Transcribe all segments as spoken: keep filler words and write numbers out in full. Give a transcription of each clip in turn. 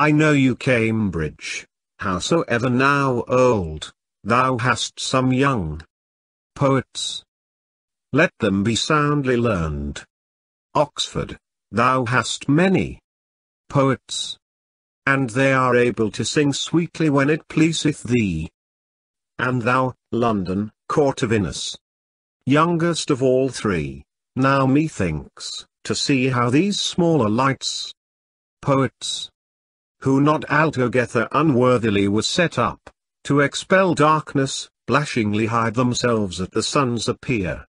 I know you Cambridge, howsoever now old, thou hast some young poets. Let them be soundly learned. Oxford, thou hast many poets, and they are able to sing sweetly when it pleaseth thee. And thou, London, court of Innes, youngest of all three, now methinks, to see how these smaller lights, poets, who not altogether unworthily were set up, to expel darkness, blushingly hide themselves at the sun's appear.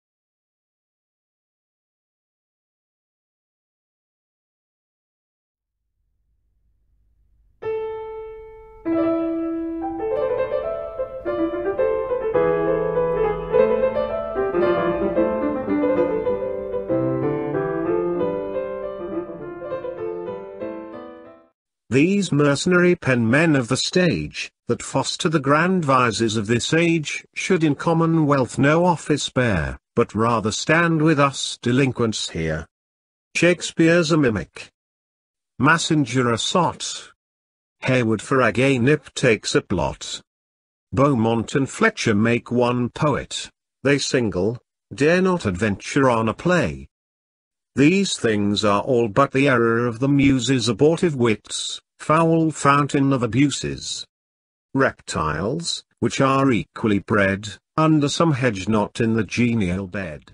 These mercenary penmen of the stage, that foster the grand vices of this age, should in commonwealth no office bear, but rather stand with us delinquents here. Shakespeare's a mimic, Massinger a sot, Hayward for a nip takes a blot. Beaumont and Fletcher make one poet, they single, dare not adventure on a play. These things are all but the error of the muses, abortive wits, foul fountain of abuses. Reptiles, which are equally bred, under some hedge not in the genial bed.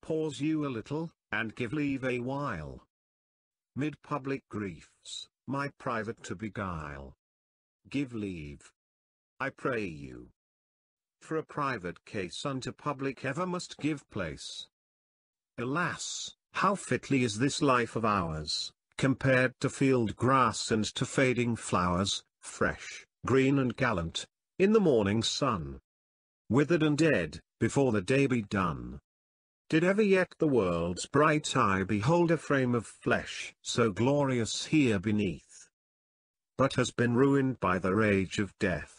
pause you a little, and give leave a while. Mid public griefs, my private to beguile. Give leave, I pray you. For a private case unto public ever must give place. Alas, how fitly is this life of ours, compared to field grass and to fading flowers, fresh, green and gallant, in the morning sun. Withered and dead, before the day be done. Did ever yet the world's bright eye behold a frame of flesh so glorious here beneath? But has been ruined by the rage of death.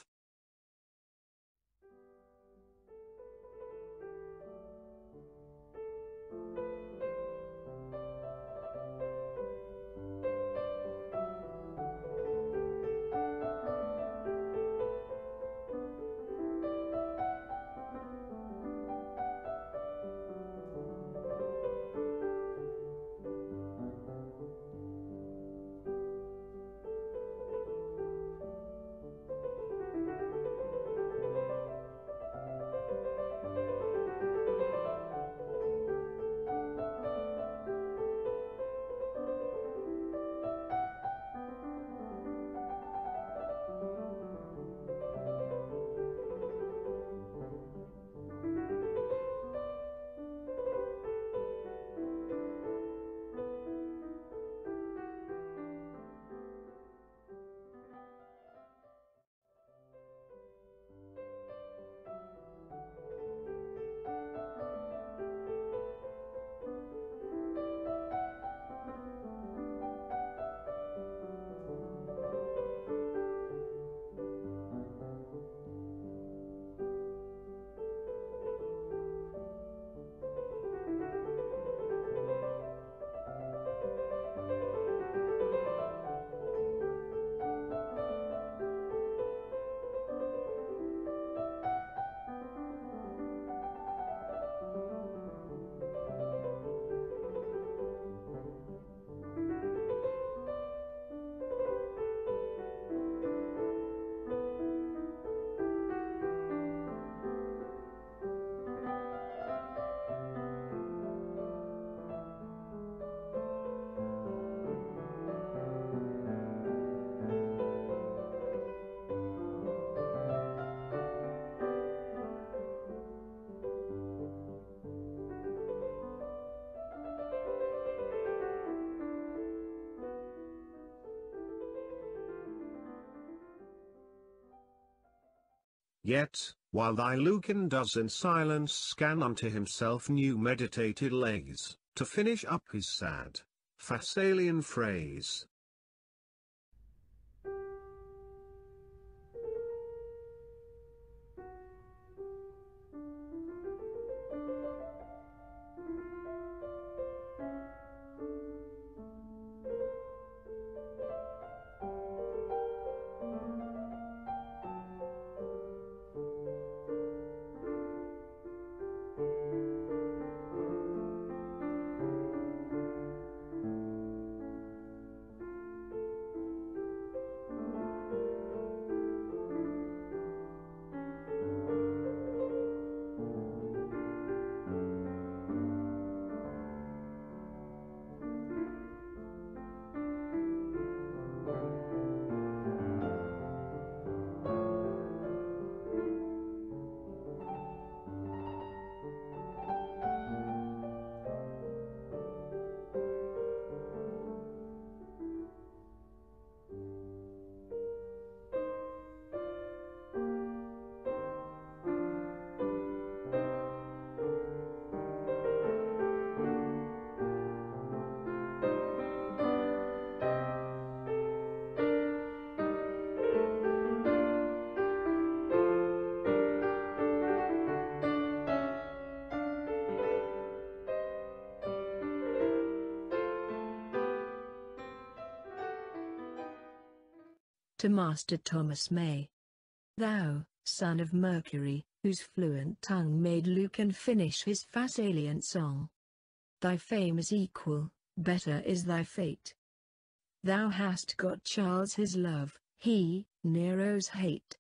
Yet, while thy Lucan does in silence scan unto himself new meditated lays, to finish up his sad, Thessalian phrase. To Master Thomas May. Thou, son of Mercury, whose fluent tongue made Lucan finish his Thessalian song. Thy fame is equal, better is thy fate. Thou hast got Charles his love, he, Nero's hate.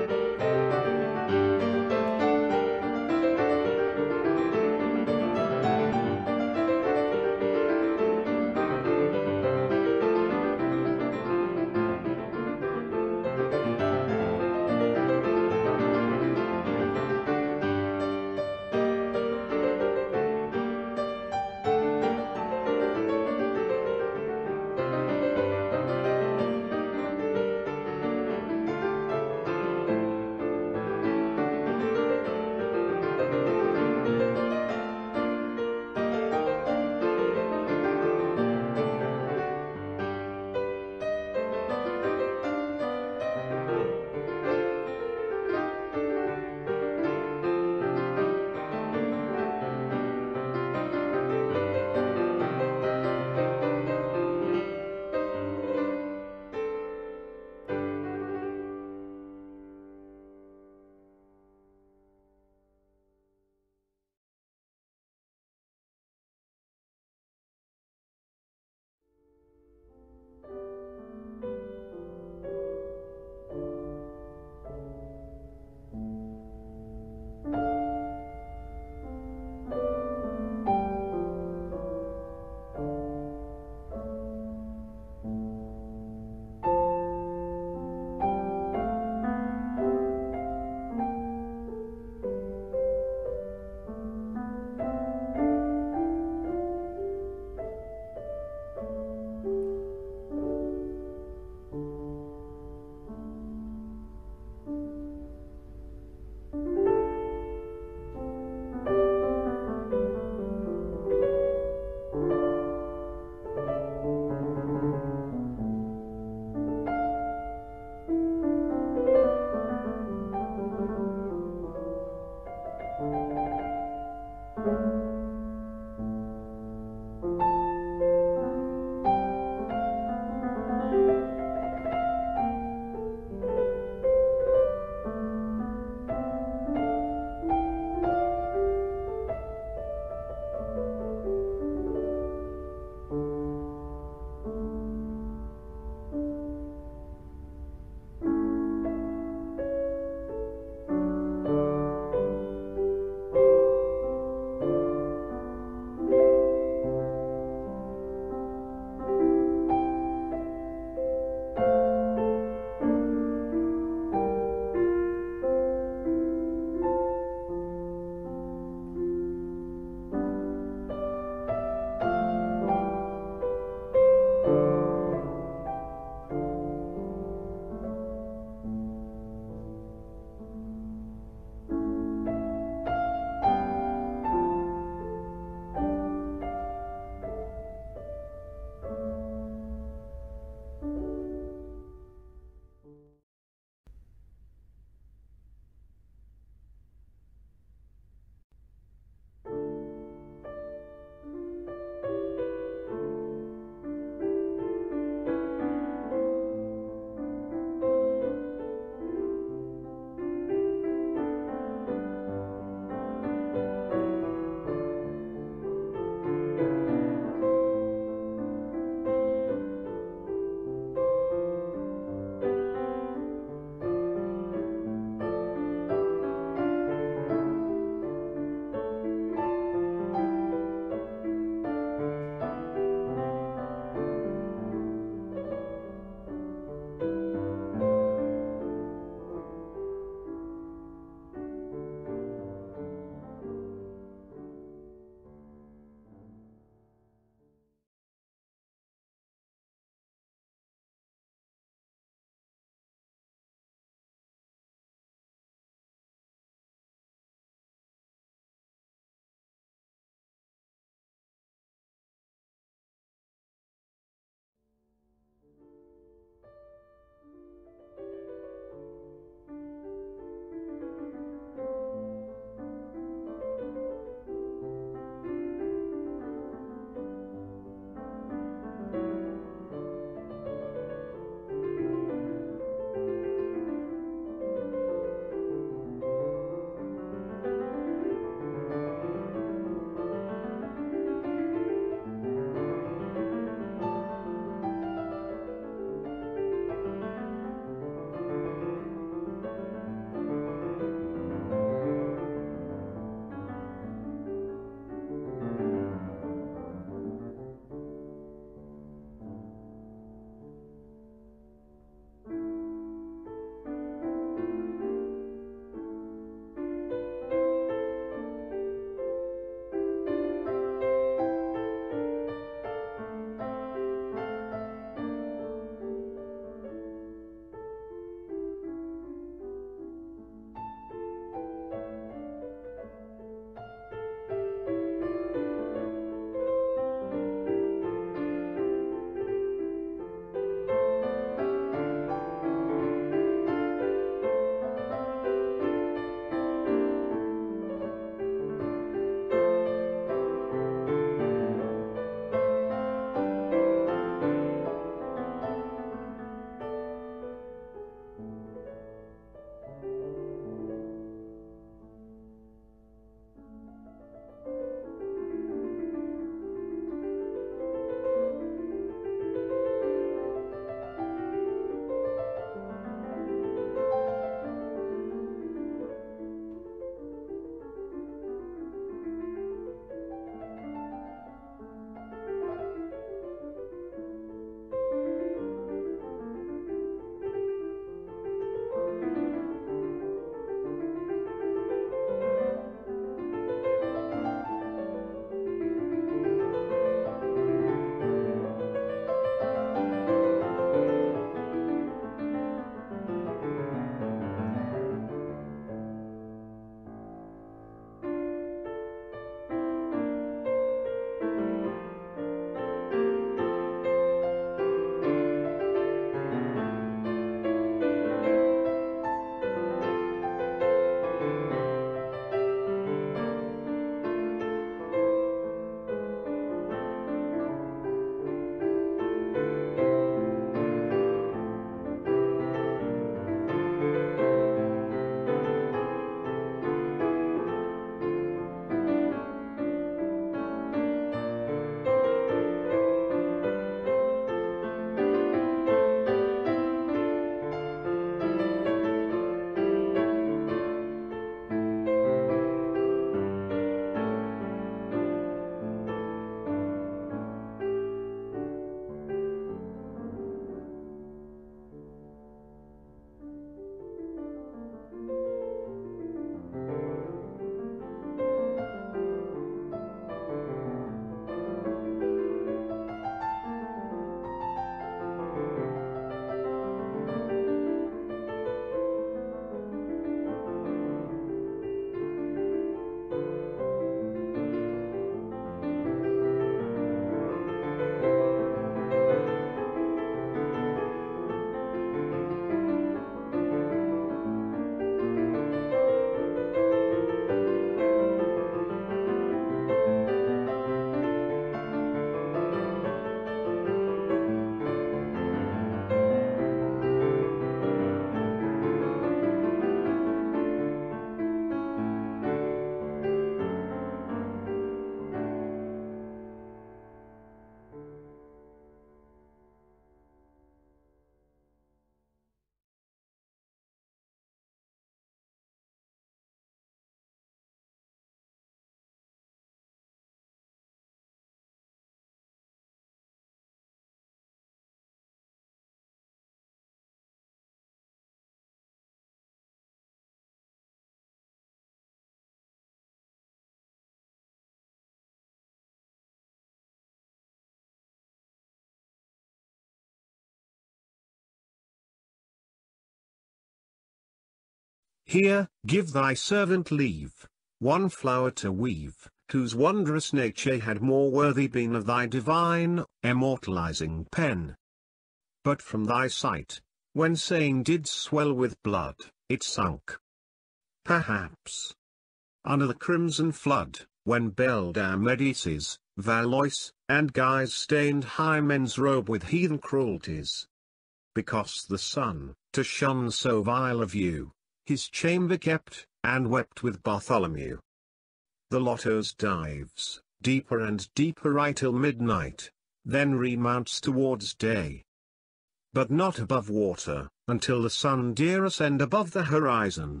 Here, give thy servant leave, one flower to weave, whose wondrous nature had more worthy been of thy divine, immortalizing pen. But from thy sight, when saying did swell with blood, it sunk. Perhaps under the crimson flood, when Beldar Medicis, Valois, and Guise stained high men's robe with heathen cruelties. Because the sun, to shun so vile a view, his chamber kept, and wept with Bartholomew. The Lotto's dives, deeper and deeper right till midnight, then remounts towards day. But not above water, until the sun dear ascend above the horizon.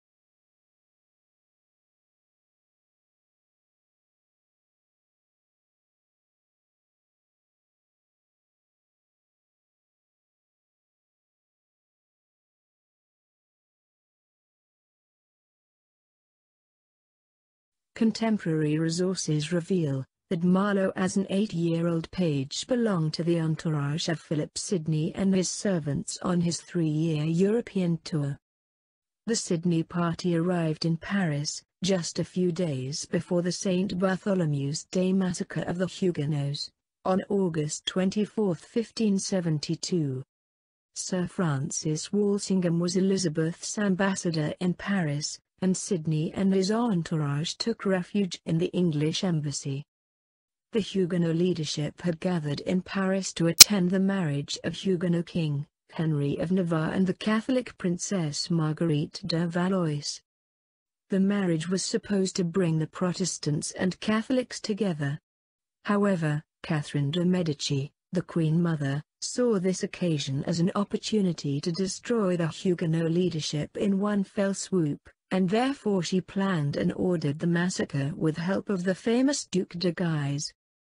Contemporary resources reveal that Marlowe as an eight-year-old page belonged to the entourage of Philip Sidney and his servants on his three-year European tour. The Sidney party arrived in Paris, just a few days before the Saint Bartholomew's Day massacre of the Huguenots, on August twenty-fourth, fifteen seventy-two. Sir Francis Walsingham was Elizabeth's ambassador in Paris, and Sidney and his entourage took refuge in the English embassy. The Huguenot leadership had gathered in Paris to attend the marriage of Huguenot King Henry of Navarre and the Catholic Princess Marguerite de Valois. The marriage was supposed to bring the Protestants and Catholics together. However, Catherine de' Medici, the Queen Mother, saw this occasion as an opportunity to destroy the Huguenot leadership in one fell swoop, and therefore she planned and ordered the massacre with help of the famous Duc de Guise.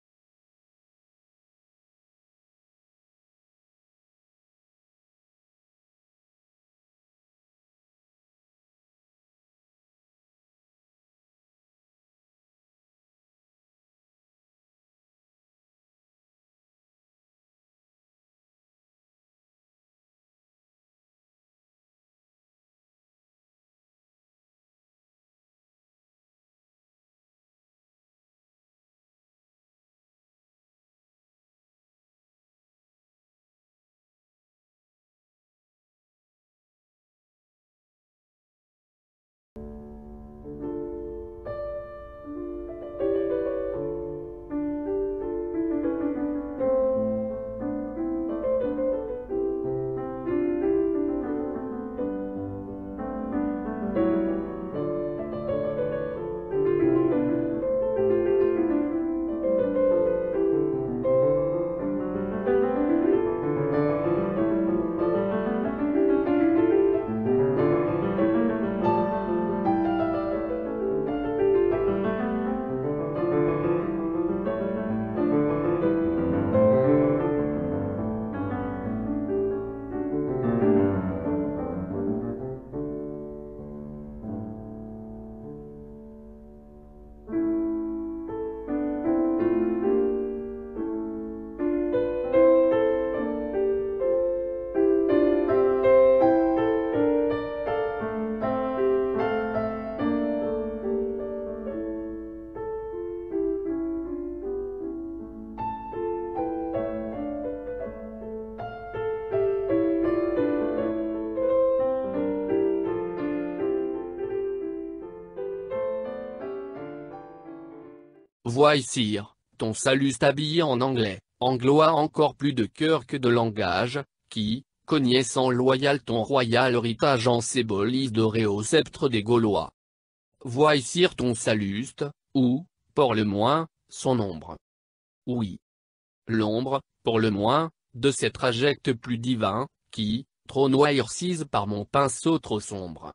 Vois sire, ton saluste habillé en anglais, anglois encore plus de cœur que de langage, qui, connaissant loyal ton royal héritage en symbolise doré au sceptre des Gaulois. Vois sire ton saluste, ou, pour le moins, son ombre. Oui. L'ombre, pour le moins, de ces trajects plus divins, qui, trop noircise par mon pinceau trop sombre.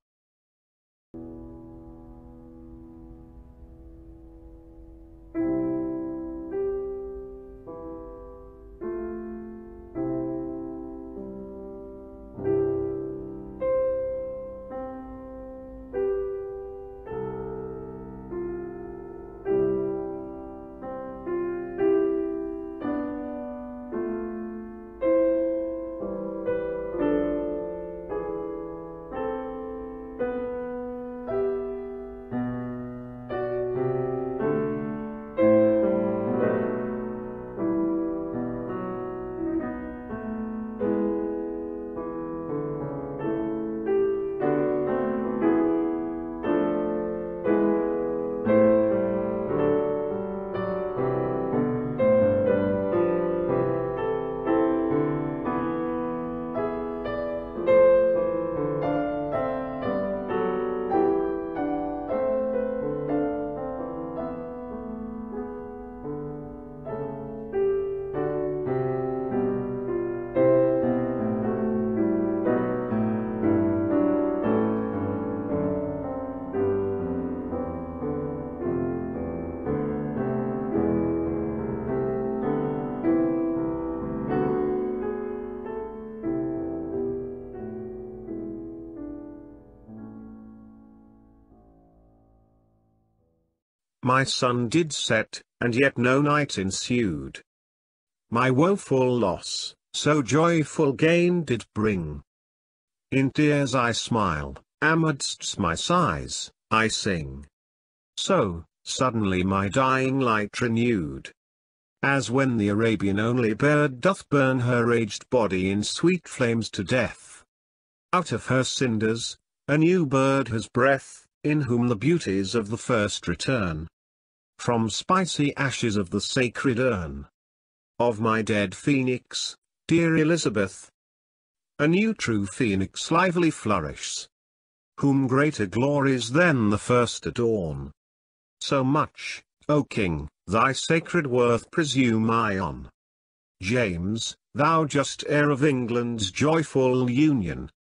My sun did set, and yet no night ensued. My woeful loss, so joyful gain did bring. In tears I smile, amidst my sighs, I sing. So, suddenly my dying light renewed. As when the Arabian only bird doth burn her aged body in sweet flames to death. Out of her cinders, a new bird has breath, in whom the beauties of the first return. From spicy ashes of the sacred urn of my dead phoenix, dear Elizabeth, a new true phoenix lively flourishes, whom greater glories than the first adorn. So much, O King, thy sacred worth presume I on. James, thou just heir of England's joyful union,